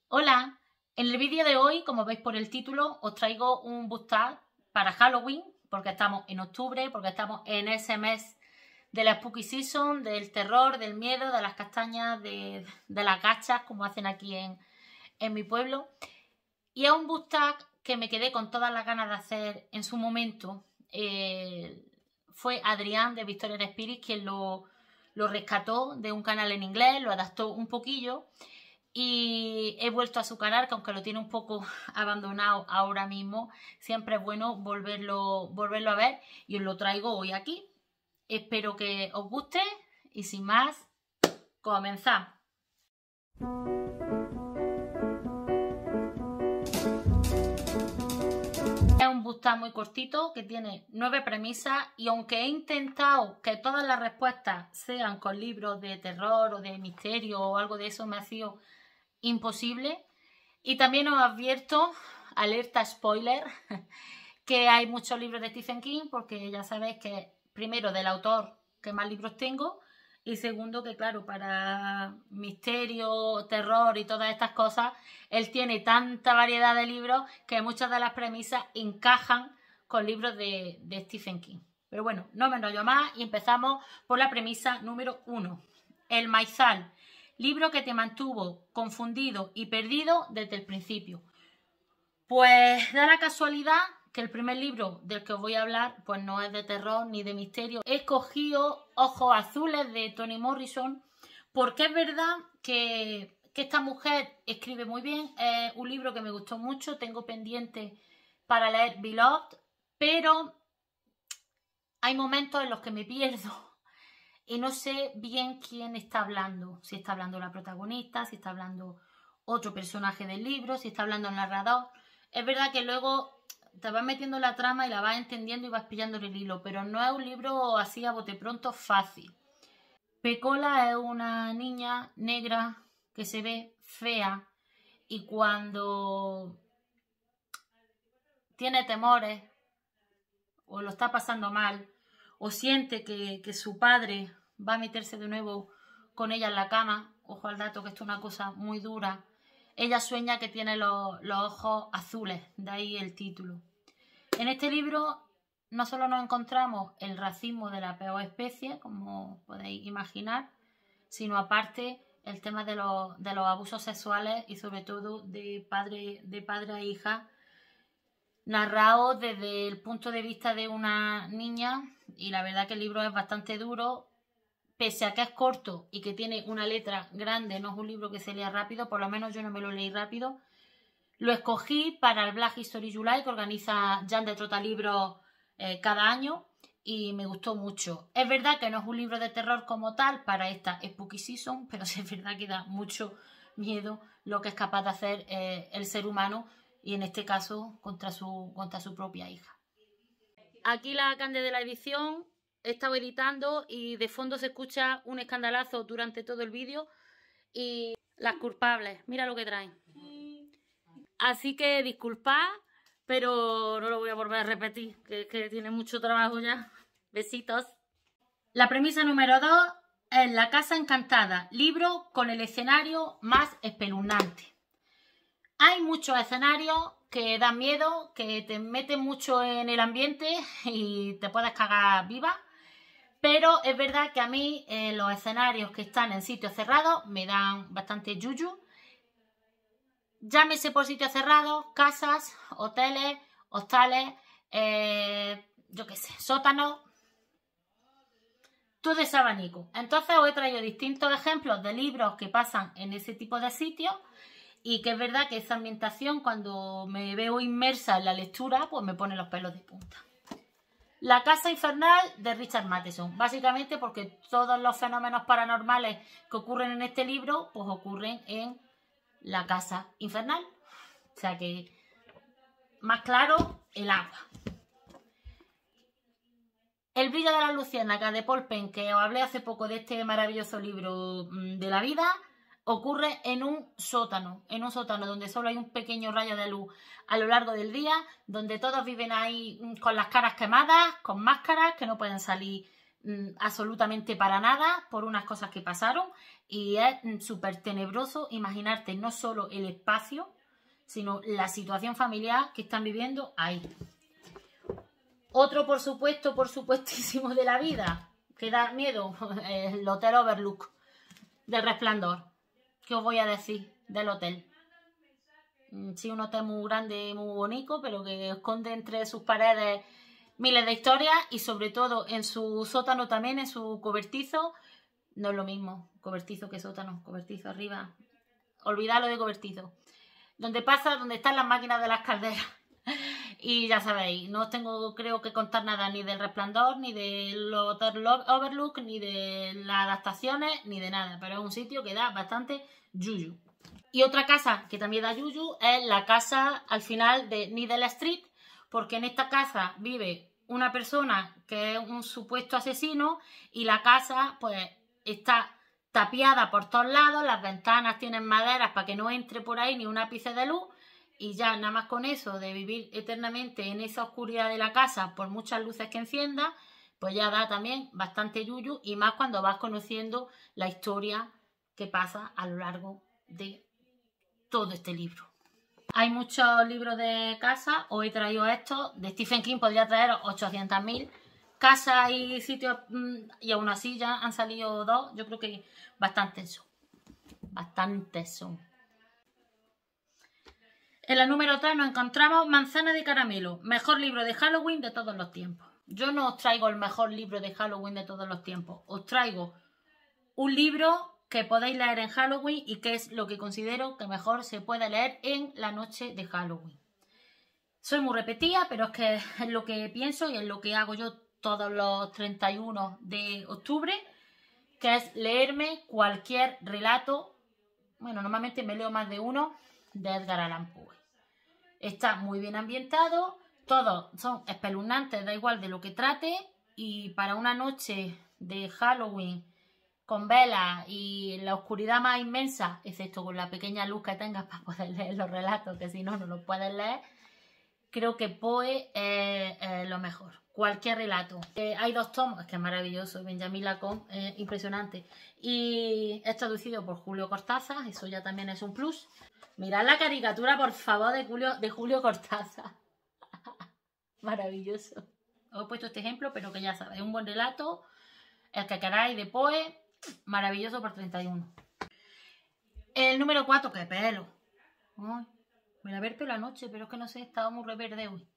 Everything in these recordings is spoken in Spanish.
Hola, en el vídeo de hoy, como veis por el título, os traigo un book tag para Halloween, porque estamos en octubre, porque estamos en ese mes de la Spooky Season, del terror, del miedo, de las castañas, de las gachas, como hacen aquí en mi pueblo. Y es un book tag que me quedé con todas las ganas de hacer en su momento. Fue Adrián de Victorian Spirit quien lo rescató de un canal en inglés, lo adaptó un poquillo. Y he vuelto a su canal, que aunque lo tiene un poco abandonado ahora mismo, siempre es bueno volverlo a ver y os lo traigo hoy aquí. Espero que os guste y sin más, comenzamos. Es un book tag muy cortito que tiene 9 premisas y aunque he intentado que todas las respuestas sean con libros de terror o de misterio o algo de eso, me ha sido imposible. Y también os advierto, alerta spoiler, que hay muchos libros de Stephen King, porque ya sabéis que primero del autor que más libros tengo y segundo que claro, para misterio, terror y todas estas cosas, él tiene tanta variedad de libros que muchas de las premisas encajan con libros de Stephen King. Pero bueno, no me enrollo más y empezamos por la premisa número 1. El maizal. Libro que te mantuvo confundido y perdido desde el principio. Pues da la casualidad que el primer libro del que os voy a hablar pues no es de terror ni de misterio. He escogido Ojos Azules de Toni Morrison porque es verdad que esta mujer escribe muy bien. Es un libro que me gustó mucho, tengo pendiente para leer Beloved, pero hay momentos en los que me pierdo y no sé bien quién está hablando. Si está hablando la protagonista, si está hablando otro personaje del libro, si está hablando el narrador. Es verdad que luego te vas metiendo en la trama y la vas entendiendo y vas pillando el hilo, pero no es un libro así a bote pronto fácil. Pecola es una niña negra que se ve fea y cuando tiene temores o lo está pasando mal o siente que su padre va a meterse de nuevo con ella en la cama, ojo al dato que esto es una cosa muy dura, ella sueña que tiene los ojos azules, de ahí el título. En este libro no solo nos encontramos el racismo de la peor especie, como podéis imaginar, sino aparte el tema de los abusos sexuales y sobre todo de padre a hija, narrado desde el punto de vista de una niña, y la verdad que el libro es bastante duro, pese a que es corto y que tiene una letra grande, no es un libro que se lea rápido, por lo menos yo no me lo leí rápido. Lo escogí para el Black History July que organiza Jan de Trotalibros cada año y me gustó mucho. Es verdad que no es un libro de terror como tal para esta Spooky Season, pero sí es verdad que da mucho miedo lo que es capaz de hacer el ser humano y en este caso contra su propia hija. Aquí la Cande de la edición he estado editando y de fondo se escucha un escandalazo durante todo el vídeo y las culpables, mira lo que traen. Así que disculpad, pero no lo voy a volver a repetir, que tiene mucho trabajo ya. Besitos. La premisa número 2 es La Casa Encantada, libro con el escenario más espeluznante. Hay muchos escenarios que dan miedo, que te meten mucho en el ambiente y te puedes cagar viva. Pero es verdad que a mí los escenarios que están en sitios cerrados me dan bastante yuyu. Llámese por sitios cerrados, casas, hoteles, hostales, yo qué sé, sótanos, todo ese abanico. Entonces os he traído distintos ejemplos de libros que pasan en ese tipo de sitios y que es verdad que esa ambientación, cuando me veo inmersa en la lectura, pues me pone los pelos de punta. La Casa Infernal de Richard Matheson, básicamente porque todos los fenómenos paranormales que ocurren en este libro, pues ocurren en la Casa Infernal. O sea que, más claro, el agua. El brillo de las luciérnagas de Paul Penn, que os hablé hace poco de este maravilloso libro de la vida, ocurre en un sótano donde solo hay un pequeño rayo de luz a lo largo del día, donde todos viven ahí con las caras quemadas, con máscaras, que no pueden salir absolutamente para nada por unas cosas que pasaron y es súper tenebroso imaginarte no solo el espacio, sino la situación familiar que están viviendo ahí. Otro, por supuestísimo de la vida, que da miedo, el Hotel Overlook del Resplandor. ¿Qué os voy a decir del hotel? Sí, un hotel muy grande, muy bonito, pero que esconde entre sus paredes miles de historias y sobre todo en su sótano también, en su cobertizo, no es lo mismo cobertizo que sótano, cobertizo arriba, olvidadlo de cobertizo. Donde están las máquinas de las calderas. Y ya sabéis, no os tengo creo que contar nada ni del Resplandor, ni del Hotel Overlook, ni de las adaptaciones, ni de nada, pero es un sitio que da bastante yuyu. Y otra casa que también da yuyu es la casa al final de Needle Street, porque en esta casa vive una persona que es un supuesto asesino y la casa pues está tapiada por todos lados, las ventanas tienen maderas para que no entre por ahí ni un ápice de luz y ya nada más con eso de vivir eternamente en esa oscuridad de la casa por muchas luces que encienda, pues ya da también bastante yuyu y más cuando vas conociendo la historia que pasa a lo largo de todo este libro. Hay muchos libros de casa, hoy he traído estos, de Stephen King podría traer 800.000 casas y sitios y aún así ya han salido 2, yo creo que bastantes son. En la número 3 nos encontramos Manzana de Caramelo, mejor libro de Halloween de todos los tiempos. Yo no os traigo el mejor libro de Halloween de todos los tiempos, os traigo un libro que podéis leer en Halloween y que es lo que considero que mejor se puede leer en la noche de Halloween. Soy muy repetida, pero es que es lo que pienso y es lo que hago yo todos los 31 de octubre, que es leerme cualquier relato, bueno, normalmente me leo más de uno, de Edgar Allan Poe. Está muy bien ambientado, todos son espeluznantes, da igual de lo que trate, y para una noche de Halloween con velas y la oscuridad más inmensa, excepto con la pequeña luz que tengas para poder leer los relatos, que si no, no los puedes leer, creo que Poe es lo mejor. Cualquier relato. Hay 2 tomos, es que es maravilloso, Benjamin Lacombe, impresionante. Y es traducido por Julio Cortázar, eso ya también es un plus. Mirad la caricatura, por favor, de Julio Cortázar. Maravilloso. Os he puesto este ejemplo, pero que ya sabéis, un buen relato, el que queráis de Poe, maravilloso por 31. El número 4, que pelo. Ay, me la ver pelo anoche, pero es que no sé, estaba muy reverde hoy.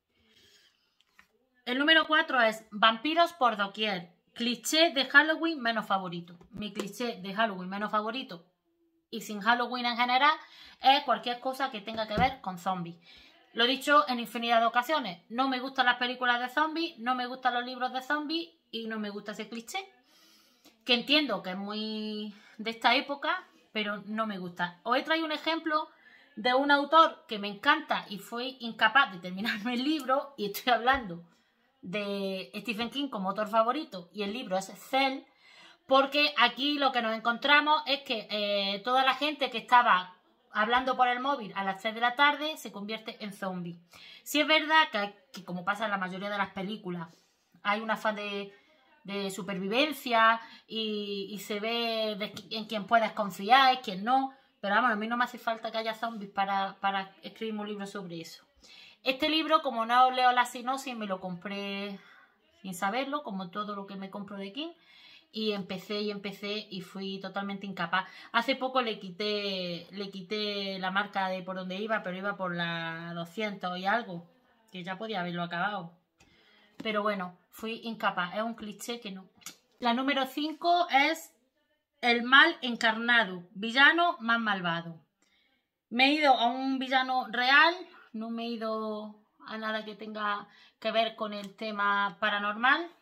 El número 4 es Vampiros por doquier. Cliché de Halloween menos favorito. Mi cliché de Halloween menos favorito y sin Halloween en general es cualquier cosa que tenga que ver con zombies. Lo he dicho en infinidad de ocasiones. No me gustan las películas de zombies, no me gustan los libros de zombies y no me gusta ese cliché. Que entiendo que es muy de esta época, pero no me gusta. Os he traído un ejemplo de un autor que me encanta y fue incapaz de terminarme el libro, y estoy hablando de Stephen King como autor favorito y el libro es Cell, porque aquí lo que nos encontramos es que toda la gente que estaba hablando por el móvil a las 3 de la tarde se convierte en zombie. Sí es verdad que como pasa en la mayoría de las películas, hay una fase de supervivencia y se ve en quién puedes confiar y quién no, pero vamos, a mí no me hace falta que haya zombies para escribir un libro sobre eso. Este libro, como no leo la sinopsis, me lo compré sin saberlo, como todo lo que me compro de King, y empecé y fui totalmente incapaz. Hace poco le quité la marca de por donde iba, pero iba por la 200 y algo, que ya podía haberlo acabado. Pero bueno, fui incapaz, es un cliché que no. La número 5 es El mal encarnado, villano más malvado. Me he ido a un villano real, no me he ido a nada que tenga que ver con el tema paranormal.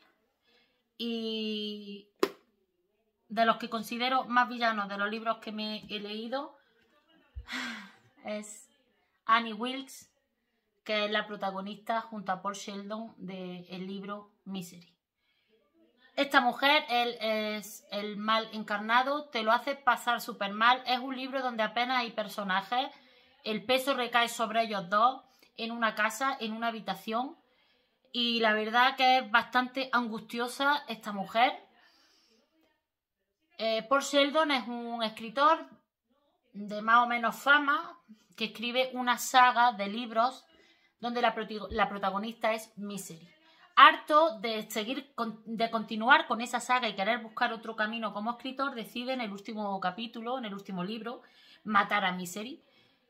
Y de los que considero más villanos de los libros que me he leído es Annie Wilkes, que es la protagonista junto a Paul Sheldon del libro Misery. Esta mujer, él es el mal encarnado, te lo hace pasar súper mal. Es un libro donde apenas hay personajes, el peso recae sobre ellos dos, en una casa, en una habitación. Y la verdad que es bastante angustiosa esta mujer. Paul Sheldon es un escritor de más o menos fama que escribe una saga de libros donde la protagonista es Misery. Harto de de continuar con esa saga y querer buscar otro camino como escritor, decide en el último capítulo, en el último libro, matar a Misery.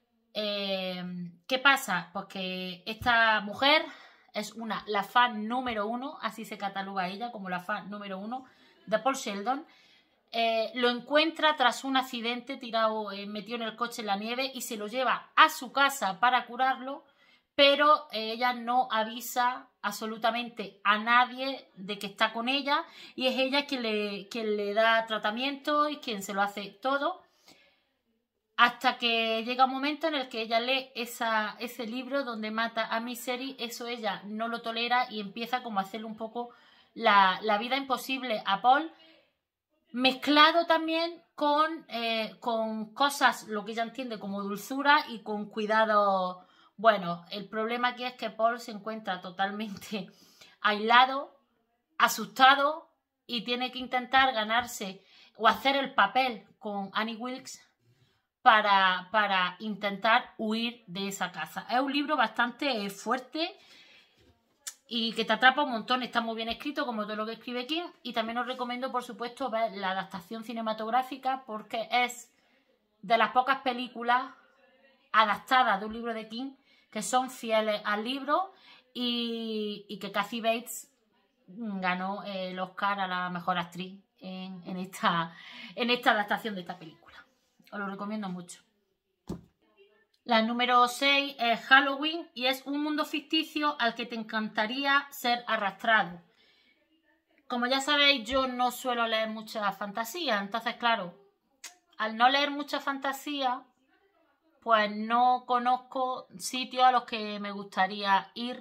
¿Qué pasa? Pues que esta mujer es la fan número 1, así se cataloga ella como la fan número 1 de Paul Sheldon. Lo encuentra tras un accidente tirado, metido en el coche en la nieve y se lo lleva a su casa para curarlo, pero ella no avisa absolutamente a nadie de que está con ella y es ella quien le da tratamiento y quien se lo hace todo, hasta que llega un momento en el que ella lee ese libro donde mata a Misery. Eso ella no lo tolera y empieza como a hacerle un poco la vida imposible a Paul, mezclado también con cosas, lo que ella entiende como dulzura y con cuidado. Bueno, el problema aquí es que Paul se encuentra totalmente aislado, asustado y tiene que intentar ganarse o hacer el papel con Annie Wilkes para intentar huir de esa casa. Es un libro bastante fuerte y que te atrapa un montón. Está muy bien escrito, como todo lo que escribe King, y también os recomiendo, por supuesto, ver la adaptación cinematográfica, porque es de las pocas películas adaptadas de un libro de King que son fieles al libro y que Kathy Bates ganó el Oscar a la mejor actriz en esta adaptación de esta película. Os lo recomiendo mucho. La número 6 es Halloween y es un mundo ficticio al que te encantaría ser arrastrado. Como ya sabéis, yo no suelo leer mucha fantasía, entonces claro, al no leer mucha fantasía, pues no conozco sitios a los que me gustaría ir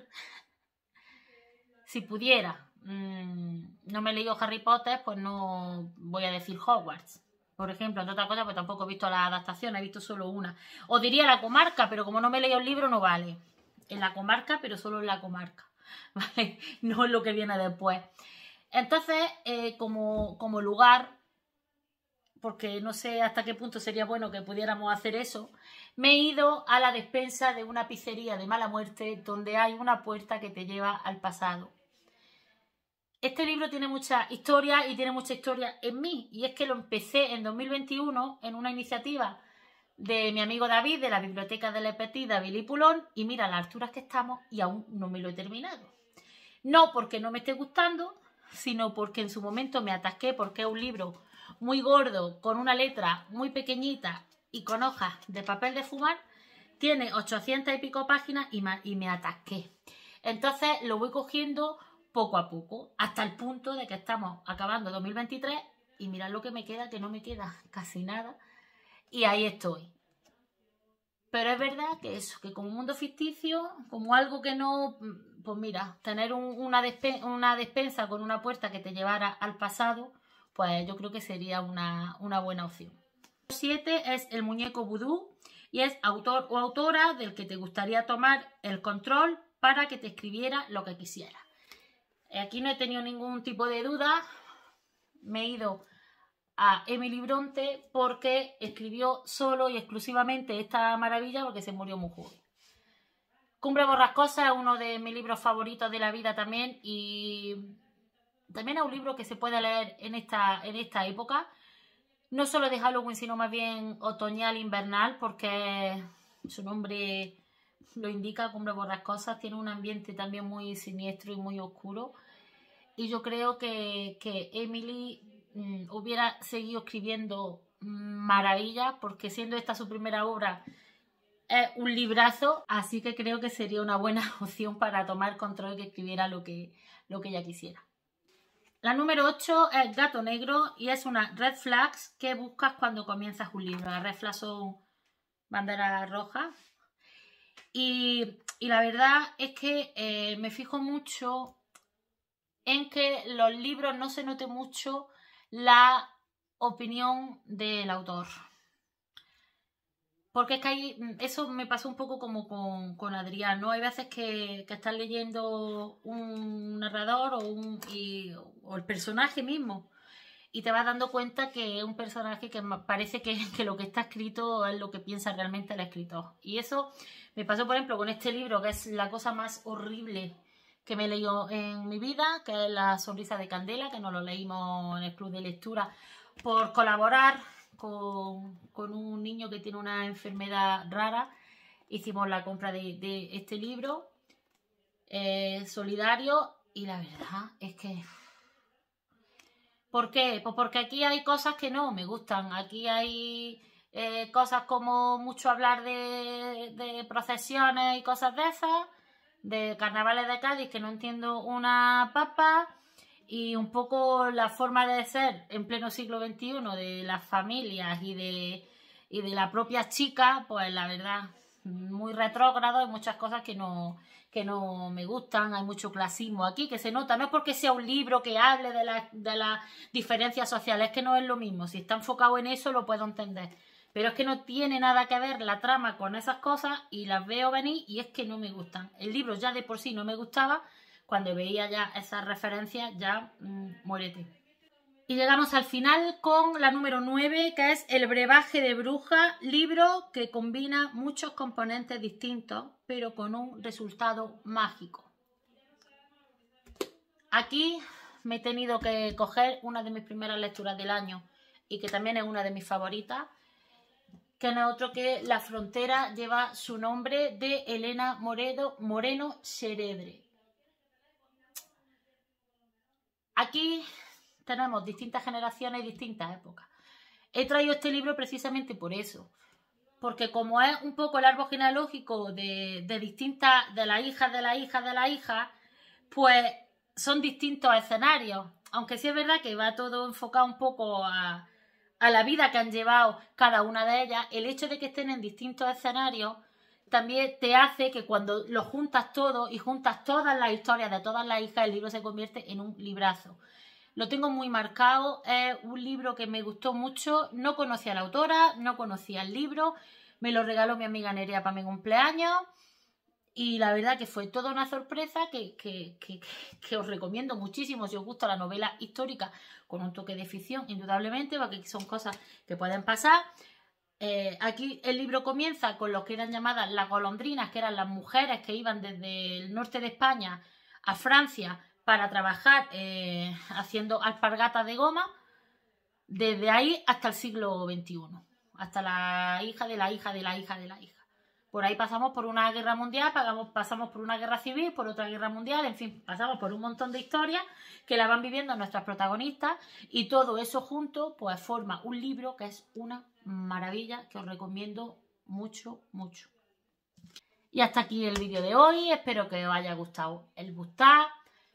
si pudiera. No me he leído Harry Potter, pues no voy a decir Hogwarts, por ejemplo. Entre otras cosas, pues tampoco he visto la adaptación, he visto solo una. Os diría La Comarca, pero como no me he leído el libro no vale. En La Comarca, pero solo en La Comarca, ¿vale? No es lo que viene después. Entonces, como lugar, porque no sé hasta qué punto sería bueno que pudiéramos hacer eso, me he ido a la despensa de una pizzería de mala muerte donde hay una puerta que te lleva al pasado. Este libro tiene mucha historia y tiene mucha historia en mí, y es que lo empecé en 2021 en una iniciativa de mi amigo David de la biblioteca de Le Petit, David y Pulón, y mira las alturas que estamos y aún no me lo he terminado. No porque no me esté gustando, sino porque en su momento me atasqué, porque es un libro muy gordo, con una letra muy pequeñita y con hojas de papel de fumar. Tiene 800 y pico páginas y me atasqué. Entonces lo voy cogiendo poco a poco, hasta el punto de que estamos acabando 2023 y mirad lo que me queda, que no me queda casi nada, y ahí estoy. Pero es verdad que eso, que como mundo ficticio, como algo que no, pues mira, tener una despensa con una puerta que te llevara al pasado, pues yo creo que sería una buena opción. 7 es El muñeco vudú y es autor o autora del que te gustaría tomar el control para que te escribiera lo que quisiera. Aquí no he tenido ningún tipo de duda, me he ido a Emily Bronte porque escribió solo y exclusivamente esta maravilla porque se murió muy joven. Cumbre Borrascosa es uno de mis libros favoritos de la vida también, y también es un libro que se puede leer en esta época, no solo de Halloween, sino más bien otoñal, invernal, porque su nombre lo indica, Cumbre Borrascosa. Tiene un ambiente también muy siniestro y muy oscuro, y yo creo que Emily hubiera seguido escribiendo maravillas, porque siendo esta su primera obra es un librazo, así que creo que sería una buena opción para tomar control y que escribiera lo que ella quisiera. La número 8 es Gato Negro y es una red flags que buscas cuando comienzas un libro. Las red flags son banderas rojas. Y la verdad es que me fijo mucho en que los libros no se note mucho la opinión del autor. Porque es que ahí, eso me pasó un poco como con Adrián, ¿no? Hay veces que estás leyendo un narrador o el personaje mismo y te vas dando cuenta que es un personaje que parece que lo que está escrito es lo que piensa realmente el escritor. Y eso me pasó, por ejemplo, con este libro, que es la cosa más horrible que me he leído en mi vida, que es La sonrisa de Candela, que nos lo leímos en el club de lectura por colaborar con un niño que tiene una enfermedad rara. Hicimos la compra de este libro solidario, y la verdad es que... ¿Por qué? Pues porque aquí hay cosas que no me gustan. Aquí hay cosas como mucho hablar de procesiones y cosas de esas, de carnavales de Cádiz, que no entiendo una papa, y un poco la forma de ser en pleno siglo XXI de las familias y de la propia chica, pues la verdad, muy retrógrado. Hay muchas cosas que no me gustan. Hay mucho clasismo aquí que se nota. No es porque sea un libro que hable de las diferencias sociales, es que no es lo mismo. Si está enfocado en eso lo puedo entender, pero es que no tiene nada que ver la trama con esas cosas y las veo venir y es que no me gustan. El libro ya de por sí no me gustaba, cuando veía ya esas referencias ya muérete. Y llegamos al final con la número 9, que es El brebaje de bruja, libro que combina muchos componentes distintos, pero con un resultado mágico. Aquí me he tenido que coger una de mis primeras lecturas del año y que también es una de mis favoritas, que no es otro que La frontera lleva su nombre, de Elena Moreno Xeredre. Aquí tenemos distintas generaciones y distintas épocas. He traído este libro precisamente por eso, porque como es un poco el árbol genealógico de distintas, de las hijas de las hijas de las hijas, pues son distintos escenarios, aunque sí es verdad que va todo enfocado un poco a la vida que han llevado cada una de ellas. El hecho de que estén en distintos escenarios también te hace que cuando lo juntas todo y juntas todas las historias de todas las hijas, el libro se convierte en un librazo. Lo tengo muy marcado, es un libro que me gustó mucho. No conocía a la autora, no conocía el libro, me lo regaló mi amiga Nerea para mi cumpleaños y la verdad que fue toda una sorpresa que os recomiendo muchísimo si os gusta la novela histórica con un toque de ficción, indudablemente, porque son cosas que pueden pasar. Aquí el libro comienza con lo que eran llamadas las golondrinas, que eran las mujeres que iban desde el norte de España a Francia para trabajar haciendo alpargatas de goma, desde ahí hasta el siglo XXI, hasta la hija de la hija de la hija de la hija. Por ahí pasamos por una guerra mundial, pasamos por una guerra civil, por otra guerra mundial, en fin, pasamos por un montón de historias que la van viviendo nuestras protagonistas, y todo eso junto pues forma un libro que es una maravilla, que os recomiendo mucho, mucho. Y hasta aquí el vídeo de hoy, espero que os haya gustado el Bustar.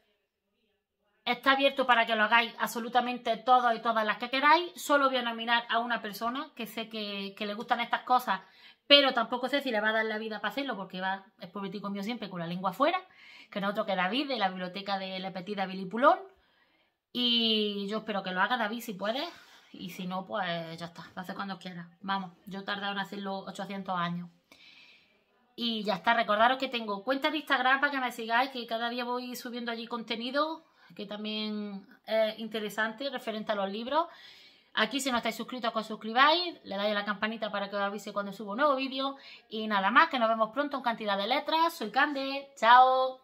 Está abierto para que lo hagáis absolutamente todos y todas las que queráis. Solo voy a nominar a una persona que sé que le gustan estas cosas, pero tampoco sé si le va a dar la vida para hacerlo, porque es pobretico mío siempre con la lengua afuera, que no otro que David, de la biblioteca de Le Petit David Poulon. Y yo espero que lo haga, David, si puedes, y si no, pues ya está, lo hace cuando quiera. Vamos, yo he tardado en hacerlo 800 años. Y ya está, recordaros que tengo cuenta de Instagram para que me sigáis, que cada día voy subiendo allí contenido que también es interesante referente a los libros. Aquí, si no estáis suscritos, que os suscribáis, le dais a la campanita para que os avise cuando subo un nuevo vídeo. Y nada más, que nos vemos pronto en Cantidad de Letras. Soy Cande, chao.